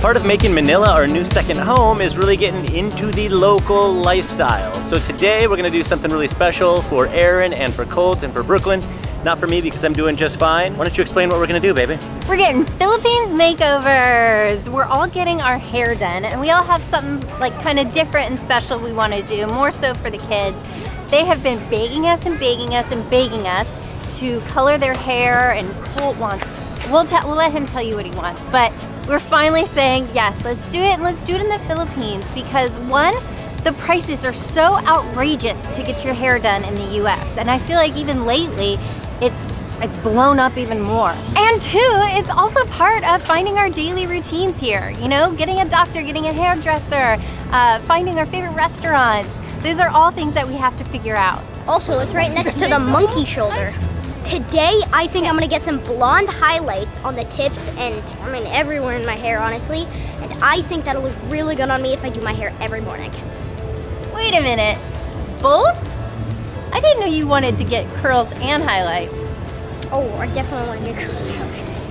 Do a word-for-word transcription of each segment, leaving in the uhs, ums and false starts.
Part of making Manila our new second home is really getting into the local lifestyle. So today we're gonna do something really special for Erin and for Colt and for Brooklyn. Not for me because I'm doing just fine. Why don't you explain what we're gonna do, baby? We're getting Philippines makeovers. We're all getting our hair done and we all have something like kind of different and special we wanna do, more so for the kids. They have been begging us and begging us and begging us to color their hair, and Colt wants, we'll, we'll let him tell you what he wants, but we're finally saying, yes, let's do it, and let's do it in the Philippines because one, the prices are so outrageous to get your hair done in the U S, and I feel like even lately, it's it's blown up even more. And two, it's also part of finding our daily routines here. You know, getting a doctor, getting a hairdresser, uh, finding our favorite restaurants. Those are all things that we have to figure out. Also, it's right next to the monkey shoulder. Today, I think I'm gonna get some blonde highlights on the tips and, I mean, everywhere in my hair, honestly. And I think that'll look really good on me if I do my hair every morning. Wait a minute, both? I didn't know you wanted to get curls and highlights. Oh, I definitely want to get curls and highlights.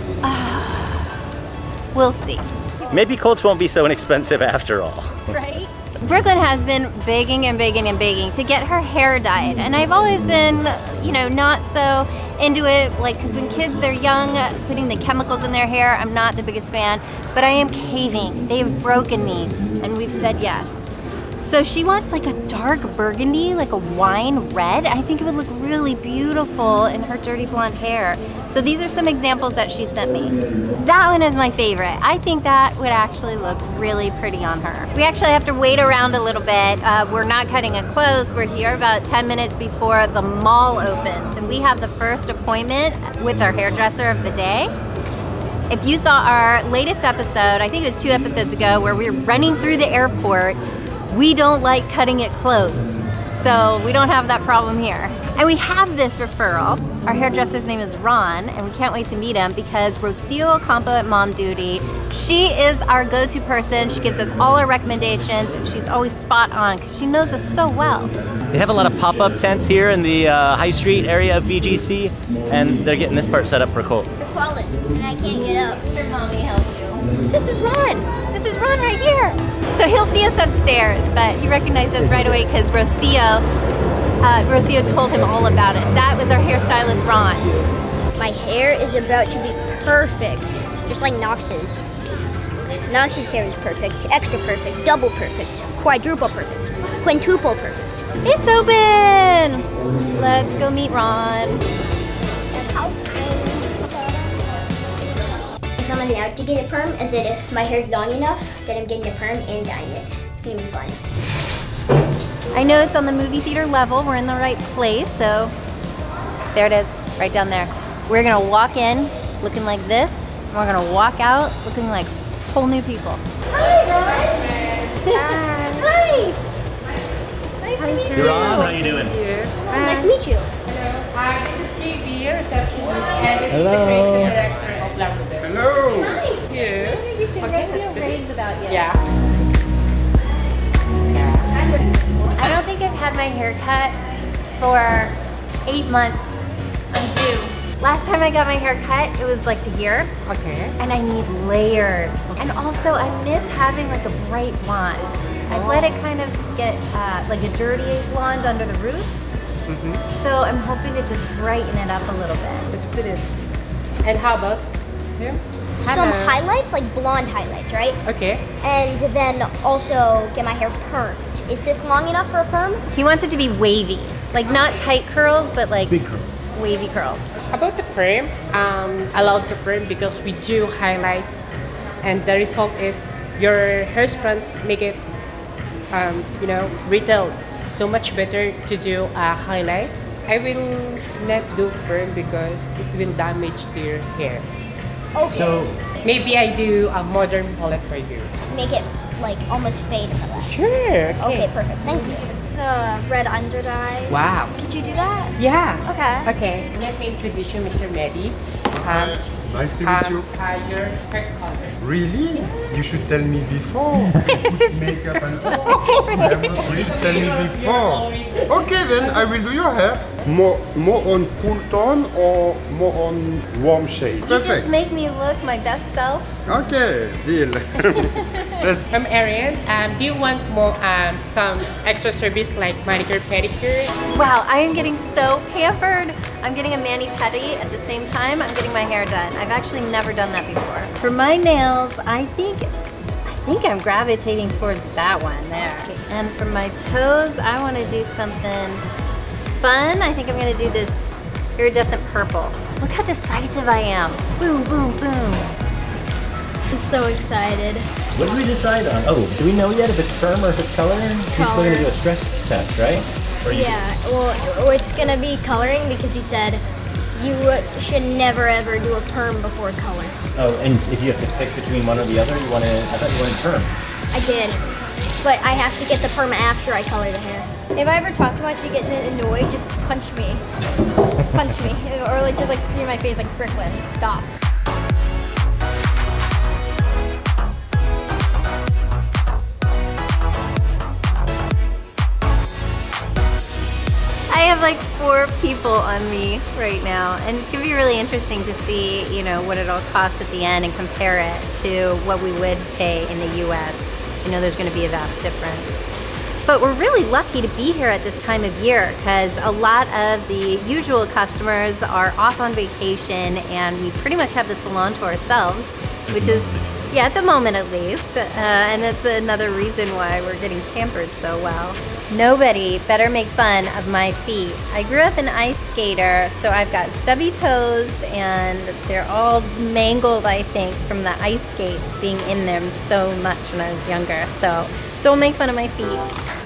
Uh, we'll see. Maybe Colts won't be so inexpensive after all. Right? Brooklyn has been begging and begging and begging to get her hair dyed, and I've always been, you know, not so into it, like, because when kids, they're young, putting the chemicals in their hair, I'm not the biggest fan, but I am caving. They've broken me, and we've said yes. So she wants like a dark burgundy, like a wine red. I think it would look really beautiful in her dirty blonde hair. So these are some examples that she sent me. That one is my favorite. I think that would actually look really pretty on her. We actually have to wait around a little bit. Uh, we're not cutting it close. We're here about ten minutes before the mall opens, and we have the first appointment with our hairdresser of the day. If you saw our latest episode, I think it was two episodes ago, where we were running through the airport, we don't like cutting it close, so we don't have that problem here. And we have this referral. Our hairdresser's name is Ron, and we can't wait to meet him because Rocio Ocampo at Mom Duty, she is our go-to person. She gives us all our recommendations, and she's always spot on because she knows us so well. They have a lot of pop-up tents here in the uh, High Street area of B G C, and they're getting this part set up for Colt. You're falling, and I can't get up. Your mommy help you. This is Ron. This is Ron right here. So he'll see us upstairs, but he recognized us right away because Rocio, uh, Rocio told him all about us. That was our hairstylist, Ron. My hair is about to be perfect, just like Knox's. Knox's hair is perfect, extra perfect, double perfect, quadruple perfect, quintuple perfect. It's open! Let's go meet Ron. If I'm allowed to get a perm, as in if my hair's long enough, then I'm getting a perm and dyeing it. It's gonna be fun. I know it's on the movie theater level. We're in the right place, so there it is, right down there. We're gonna walk in looking like this, and we're gonna walk out looking like whole new people. Hi, Ron. Hi. Hi. Nice to meet you. Ron, how you doing? Oh, nice to meet you. Hello. Hi, this is K B, receptionist, and this Hello. is the creative director of Lockwoods. Hello. Hi. Here. Okay, Rocio raves about you. Yeah. I don't think I've had my hair cut for eight months. I'm due. Last time I got my hair cut, it was like to here. Okay. And I need layers. And also I miss having like a bright blonde. I've let it kind of get uh, like a dirty blonde under the roots. Mm-hmm. So I'm hoping to just brighten it up a little bit. Let's do this. And how about here? Some Hello. highlights, like blonde highlights, right? Okay. And then also get my hair permed. Is this long enough for a perm? He wants it to be wavy. Like not tight curls, but like Big curl. wavy curls. About the perm, um, I love the perm because we do highlights, and the result is your hair strands make it, um, you know, retail. So much better to do uh, highlights. I will not do perm because it will damage to your hair. Okay. So maybe I do a modern palette for you. Make it like almost fade. Sure. Okay. Okay, perfect. Thank you. It's a red under dye. Wow. Could you do that? Yeah. Okay. Okay. Let me introduce you, Mister Mehdi. Um, Nice to meet um, you. uh, your hair color. Really? You should tell me before. This is his Makeup and first time. You should tell me before. Okay, then I will do your hair. More, more on cool tone or more on warm shade? You just make me look my best self. Okay, deal. I'm Erin. Um, do you want more um, some extra service like manicure, pedicure? Wow, I am getting so pampered. I'm getting a mani-pedi at the same time I'm getting my hair done. I've actually never done that before. For my nails, I think I think I'm gravitating towards that one there. And for my toes, I want to do something fun. I think I'm going to do this iridescent purple. Look how decisive I am. Boom, boom, boom. I'm so excited. What did we decide on? Oh, do we know yet if it's perm or if it's coloring? He's still gonna do a stress test, right? Or you Yeah, well, it's gonna be coloring because he said you should never ever do a perm before color. Oh, and if you have to pick between one or the other, you want to, I thought you wanted perm. I did, but I have to get the perm after I color the hair. If I ever talk too much, you get annoyed, just punch me. Just punch me, or like just like scream in my face like Brooklyn, stop. I have like four people on me right now, and it's gonna be really interesting to see, you know, what it all costs at the end and compare it to what we would pay in the U S. You know, there's gonna be a vast difference. But we're really lucky to be here at this time of year because a lot of the usual customers are off on vacation and we pretty much have the salon to ourselves, which is, yeah, at the moment at least. Uh, and that's another reason why we're getting pampered so well. Nobody better make fun of my feet. I grew up an ice skater, so I've got stubby toes and they're all mangled, I think, from the ice skates being in them so much when I was younger. So don't make fun of my feet.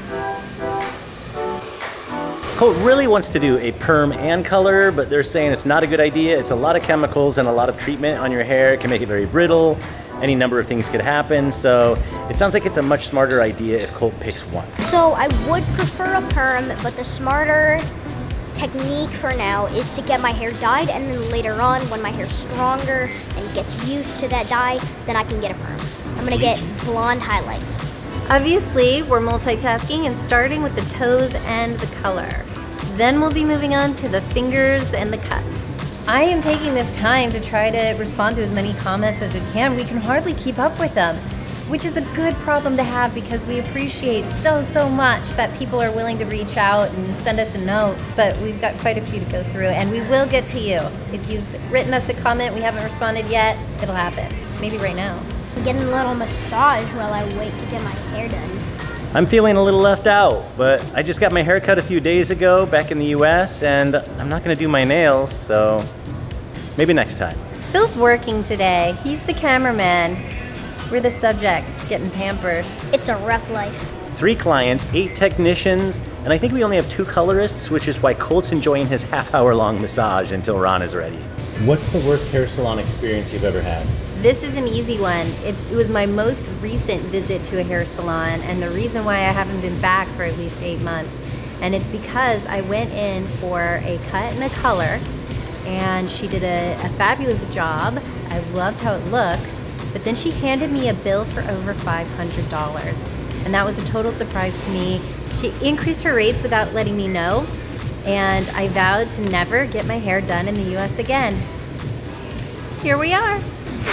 Colt really wants to do a perm and color, but they're saying it's not a good idea. It's a lot of chemicals and a lot of treatment on your hair. It can make it very brittle. Any number of things could happen. So it sounds like it's a much smarter idea if Colt picks one. So I would prefer a perm, but the smarter technique for now is to get my hair dyed, and then later on when my hair's stronger and gets used to that dye, then I can get a perm. I'm gonna get blonde highlights. Obviously, we're multitasking and starting with the toes and the color. Then we'll be moving on to the fingers and the cut. I am taking this time to try to respond to as many comments as we can. We can hardly keep up with them, which is a good problem to have because we appreciate so, so much that people are willing to reach out and send us a note, but we've got quite a few to go through, and we will get to you. If you've written us a comment we haven't responded yet, it'll happen. Maybe right now. I'm getting a little massage while I wait to get my hair done. I'm feeling a little left out, but I just got my hair cut a few days ago back in the U S, and I'm not gonna do my nails, so maybe next time. Phil's working today. He's the cameraman. We're the subjects getting pampered. It's a rough life. Three clients, eight technicians, and I think we only have two colorists, which is why Colt's enjoying his half hour long massage until Ron is ready. What's the worst hair salon experience you've ever had? This is an easy one. It, it was my most recent visit to a hair salon, and the reason why I haven't been back for at least eight months. And it's because I went in for a cut and a color, and she did a, a fabulous job. I loved how it looked, but then she handed me a bill for over five hundred dollars. And that was a total surprise to me. She increased her rates without letting me know, and I vowed to never get my hair done in the U S again. Here we are.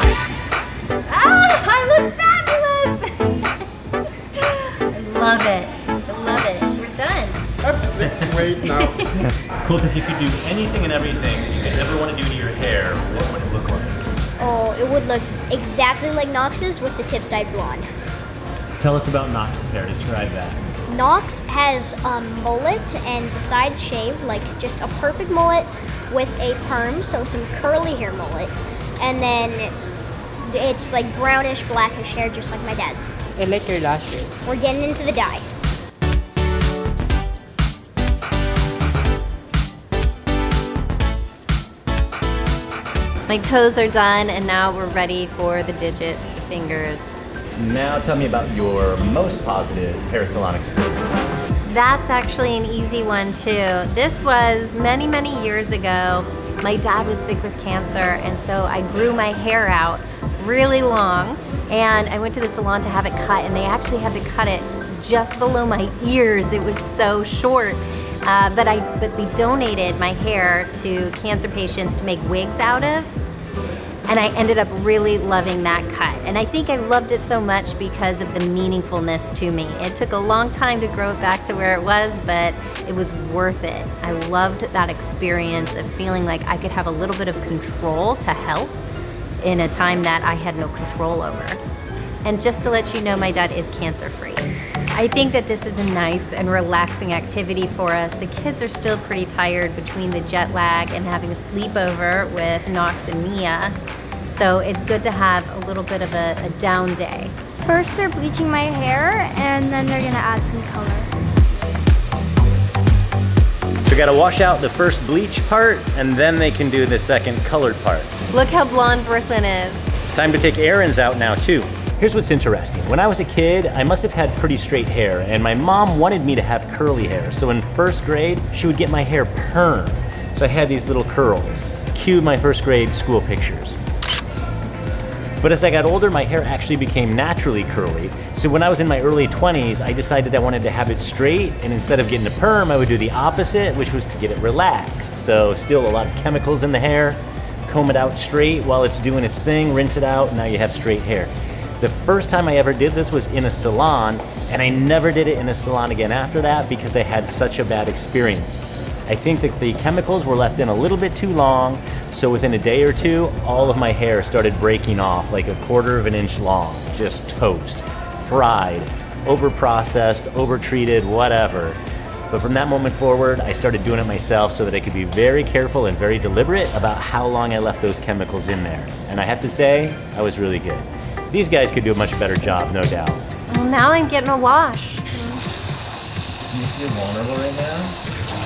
Ah, I look fabulous! I love it. I love it. We're done. Let's wait now. Colt, if you could do anything and everything that you could ever want to do to your hair, what would it look like? Oh, it would look exactly like Knox's with the tips dyed blonde. Tell us about Knox's hair. Describe that. Knox has a mullet and the sides shaved, like just a perfect mullet with a perm, so some curly hair mullet. And then it's like brownish, blackish hair, just like my dad's. I like your lashes. We're getting into the dye. My toes are done, and now we're ready for the digits, the fingers. Now tell me about your most positive hair salon experience. That's actually an easy one too. This was many, many years ago. My dad was sick with cancer, and so I grew my hair out really long, and I went to the salon to have it cut, and they actually had to cut it just below my ears. It was so short. uh, but I but we donated my hair to cancer patients to make wigs out of. And I ended up really loving that cut. And I think I loved it so much because of the meaningfulness to me. It took a long time to grow it back to where it was, but it was worth it. I loved that experience of feeling like I could have a little bit of control to help in a time that I had no control over. And just to let you know, my dad is cancer-free. I think that this is a nice and relaxing activity for us. The kids are still pretty tired between the jet lag and having a sleepover with Knox and Mia. So it's good to have a little bit of a, a down day. First they're bleaching my hair and then they're gonna add some color. So we gotta wash out the first bleach part and then they can do the second colored part. Look how blonde Brooklyn is. It's time to take Erin's out now too. Here's what's interesting. When I was a kid, I must have had pretty straight hair and my mom wanted me to have curly hair. So in first grade, she would get my hair permed. So I had these little curls. Cue my first grade school pictures. But as I got older, my hair actually became naturally curly. So when I was in my early twenties, I decided I wanted to have it straight, and instead of getting a perm, I would do the opposite, which was to get it relaxed. So still a lot of chemicals in the hair, comb it out straight while it's doing its thing, rinse it out, and now you have straight hair. The first time I ever did this was in a salon, and I never did it in a salon again after that because I had such a bad experience. I think that the chemicals were left in a little bit too long, so within a day or two, all of my hair started breaking off like a quarter of an inch long, just toast, fried, over-processed, over-treated, whatever. But from that moment forward, I started doing it myself so that I could be very careful and very deliberate about how long I left those chemicals in there. And I have to say, I was really good. These guys could do a much better job, no doubt. Well, now I'm getting a wash. You feel vulnerable right now?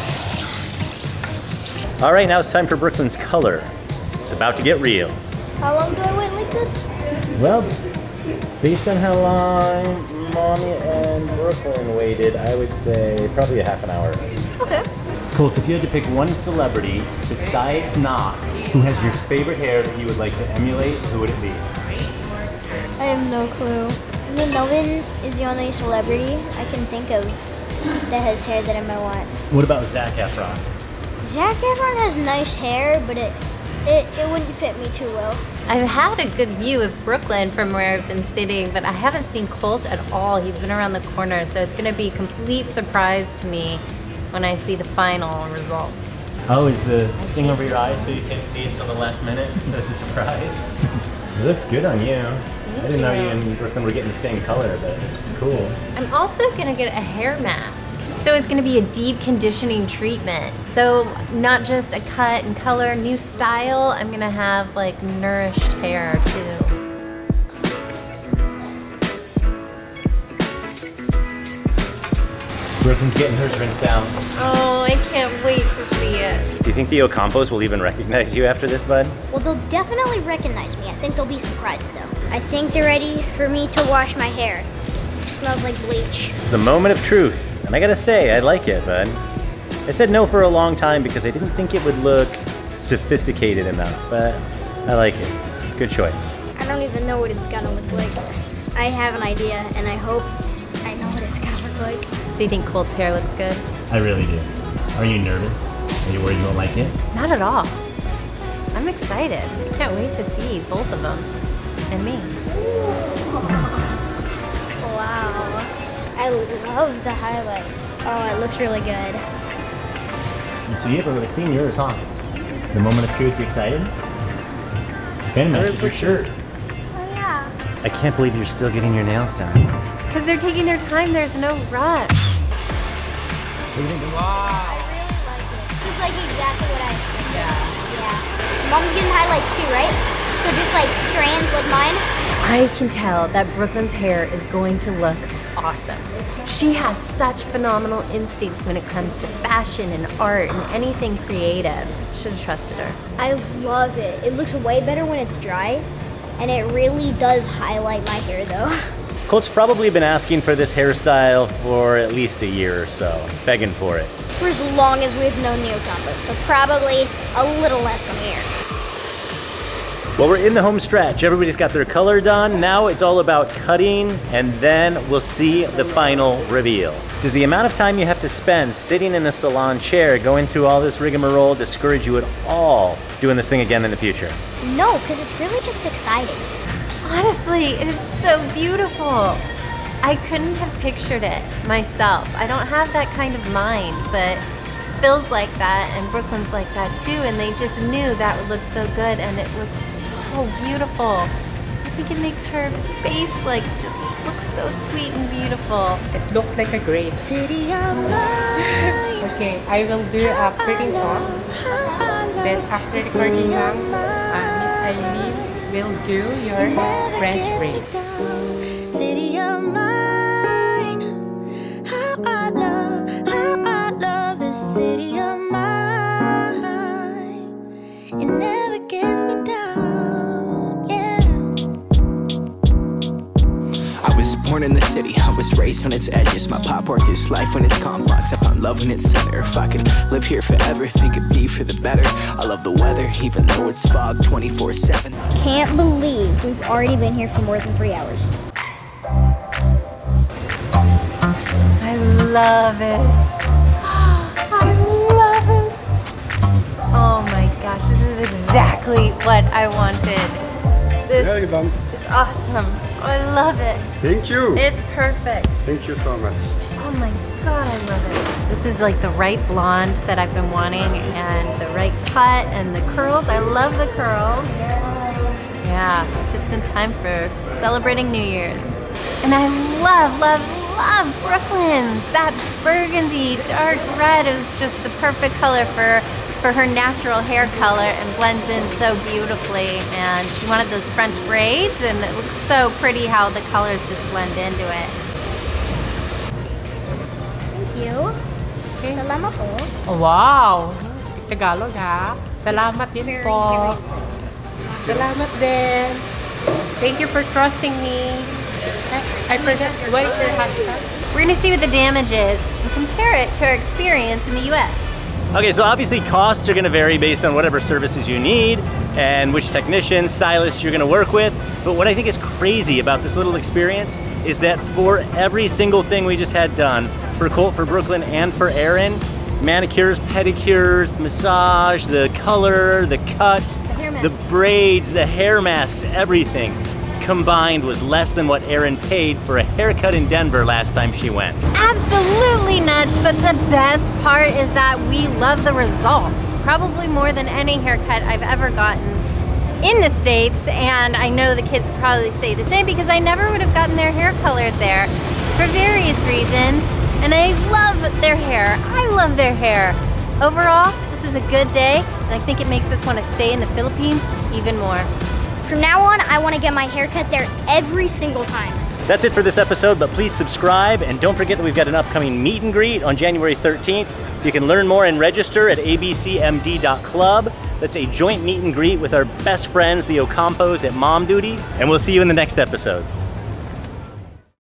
All right, now it's time for Brooklyn's color. It's about to get real. How long do I wait like this? Well, based on how long Mommy and Brooklyn waited, I would say probably a half an hour. Okay. Colt, if you had to pick one celebrity besides Knox who has your favorite hair that you would like to emulate, who would it be? I have no clue. I mean, Melvin is the only celebrity I can think of that has hair that I might want. What about Zac Efron? Zac Efron has nice hair, but it, it, it wouldn't fit me too well. I've had a good view of Brooklyn from where I've been sitting, but I haven't seen Colt at all. He's been around the corner, so it's gonna be a complete surprise to me when I see the final results. Oh, is the thing over your eyes so you can't see it until the last minute? So it's a surprise? It looks good on you. I didn't know you and Brooklyn were getting the same color, but it's cool. I'm also gonna get a hair mask. So it's gonna be a deep conditioning treatment. So not just a cut and color, new style, I'm gonna have like nourished hair too. Brooklyn's getting hers rinsed down. Oh, I can't wait to see it. Do you think the Ocampos will even recognize you after this, bud? Well, they'll definitely recognize me. I think they'll be surprised though. I think they're ready for me to wash my hair. It smells like bleach. It's the moment of truth. And I gotta say, I like it, bud. I said no for a long time because I didn't think it would look sophisticated enough, but I like it. Good choice. I don't even know what it's gonna look like. I have an idea, and I hope I know what it's gonna look like. So you think Colt's hair looks good? I really do. Are you nervous? Are you worried you won't like it? Not at all. I'm excited. I can't wait to see both of them and me. Wow. I love the highlights. Oh, it looks really good. You see it, but I've seen yours, huh? The moment of truth, you excited? Ben matches your shirt. Oh, yeah. I can't believe you're still getting your nails done. Because they're taking their time, there's no rush. I really like it. This is like exactly what I expected. Yeah. Yeah. Mom's getting highlights too, right? So just like strands like mine? I can tell that Brooklyn's hair is going to look awesome. She has such phenomenal instincts when it comes to fashion and art and anything creative. Should have trusted her. I love it. It looks way better when it's dry, and it really does highlight my hair though. Colt's probably been asking for this hairstyle for at least a year or so, begging for it. For as long as we've known Neo Combo, so probably a little less than a year. Well, we're in the home stretch. Everybody's got their color done. Now it's all about cutting, and then we'll see the final reveal. Does the amount of time you have to spend sitting in a salon chair going through all this rigmarole discourage you at all doing this thing again in the future? No, because it's really just exciting. Honestly, it is so beautiful. I couldn't have pictured it myself. I don't have that kind of mind, but Phil's like that and Brooklyn's like that too, and they just knew that would look so good, and it looks so beautiful. I think it makes her face like just look so sweet and beautiful. It looks like a grape. Okay, I will do a curtain talks. Then after the curtain talks, uh, Miss Eileen will do your French braid. City of mine, how I love, how I love this city of mine. It never gets me down, yeah. I was born in the city, I was raised on its edges. My pop work is life when it's complex. I found love when it's center. If I could live here forever, think it'd be for the better. I love the weather, even though it's fog twenty-four seven. Can't believe we've already been here for more than three hours. I love it. I love it. Oh my gosh, this is exactly what I wanted. This Very done. is awesome. I love it. Thank you. It's perfect. Thank you so much. Oh my god, I love it. This is like the right blonde that I've been wanting, and the right cut, and the curls. I love the curls. Yeah, just in time for celebrating New Year's. And I love, love, love Brooklyn's. That burgundy dark red is just the perfect color for for her natural hair color and blends in so beautifully. And she wanted those French braids, and it looks so pretty how the colors just blend into it. Thank you. Okay. Salamat po. Oh, wow! Speak Tagalog, ha? Salamat din po. Salamat din. Thank you for trusting me. I, I forgot, what is your hashtag? We're gonna see what the damage is and compare it to our experience in the U S. Okay, so obviously costs are gonna vary based on whatever services you need and which technician, stylist you're gonna work with. But what I think is crazy about this little experience is that for every single thing we just had done, for Colt, for Brooklyn, and for Erin, manicures, pedicures, massage, the color, the cuts, hair the mask. braids, the hair masks, everything combined was less than what Erin paid for a haircut in Denver last time she went. Absolutely nuts, but the best part is that we love the results. Probably more than any haircut I've ever gotten in the States, and I know the kids probably say the same because I never would have gotten their hair colored there for various reasons, and I love their hair. I love their hair. Overall, this is a good day, and I think it makes us want to stay in the Philippines even more. From now on, I want to get my hair cut there every single time. That's it for this episode, but please subscribe, and don't forget that we've got an upcoming meet and greet on January thirteenth. You can learn more and register at A B C M D dot club. That's a joint meet and greet with our best friends, the Ocampos at Mom Duty, and we'll see you in the next episode.